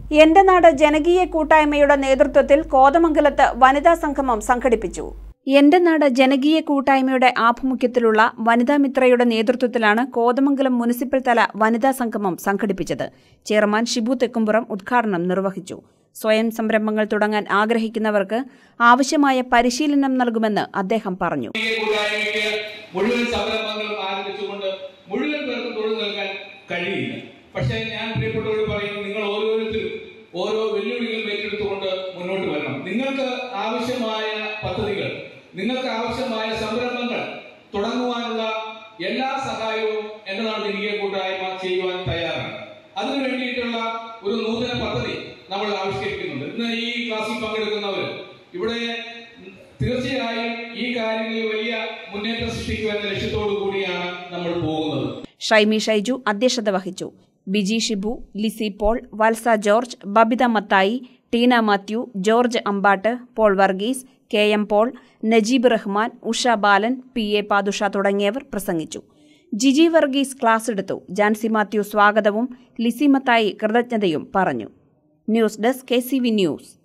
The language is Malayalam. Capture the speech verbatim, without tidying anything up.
എന്റെ നാട് ജനകീയ കൂട്ടായ്മയുടെ നേതൃത്വത്തിൽ കോതമംഗലത്ത് വനിതാ സംഗമം സംഘടിപ്പിച്ചു. എന്റെ നാട് ജനകീയ കൂട്ടായ്മയുടെ ആഭിമുഖ്യത്തിലുള്ള വനിതാ മിത്രയുടെ നേതൃത്വത്തിലാണ് കോതമംഗലം മുനിസിപ്പൽ തല വനിതാ സംഗമം സംഘടിപ്പിച്ചത്. ചെയർമാൻ ഷിബു തെക്കുംപുറം ഉദ്ഘാടനം നിർവഹിച്ചു. സ്വയം സംരംഭങ്ങൾ തുടങ്ങാൻ ആഗ്രഹിക്കുന്നവർക്ക് ആവശ്യമായ പരിശീലനം നൽകുമെന്ന് അദ്ദേഹം പറഞ്ഞു. മുഴുവൻ സംരംഭങ്ങളും ആരംഭിച്ചുകൊണ്ട് മുഴുവൻ പേർക്കും തൊഴിൽ നൽകാൻ കഴിയില്ല. പക്ഷേ ഞാൻ പ്രിയപ്പെട്ടവരോട് പറയുന്നു, നിങ്ങൾ ഓരോരുത്തരും ഓരോ വെല്ലുവിളികൾ ഏറ്റെടുത്തുകൊണ്ട് മുന്നോട്ട് വരണം. നിങ്ങൾക്ക് ആവശ്യമായ പദ്ധതികൾ, നിങ്ങൾക്ക് ആവശ്യമായ സംരംഭങ്ങൾ തുടങ്ങുവാനുള്ള എല്ലാ സഹായവും എന്റെ നാട് ജനകീയ കൂട്ടായ്മ ചെയ്യുവാൻ തയ്യാറാണ്. അതിനു വേണ്ടിയിട്ടുള്ള ഒരു നൂതന പദ്ധതി നമ്മൾ ആവിഷ്കരിക്കുന്നുണ്ട്. ഇന്ന് ഈ ക്ലാസ്സിൽ പങ്കെടുക്കുന്നവർ ഇവിടെ തീർച്ചയായും ഈ കാര്യങ്ങളിൽ വലിയ മുന്നേറ്റം സൃഷ്ടിക്കുവാൻ ലക്ഷ്യത്തോടു കൂടിയാണ് നമ്മൾ പോകുന്നത്. ഷൈമി ഷൈജു അധ്യക്ഷത വഹിച്ചു. Biji Shibu, Lissy Paul, Valsa George, Babitha Mathai, Teena Mathew, George Ambatt, Paul Varghese, K M Paul, Najeeb Rahman, Usha Balan, P A Pathusha തുടങ്ങിയവർ പ്രസംഗിച്ചു. ജിജി വർഗീസ് ക്ലാസ് എടുത്തു. ജാൻസി മാത്യു സ്വാഗതവും ലിസി മത്തായി കൃതജ്ഞതയും പറഞ്ഞു. News desk K C V news.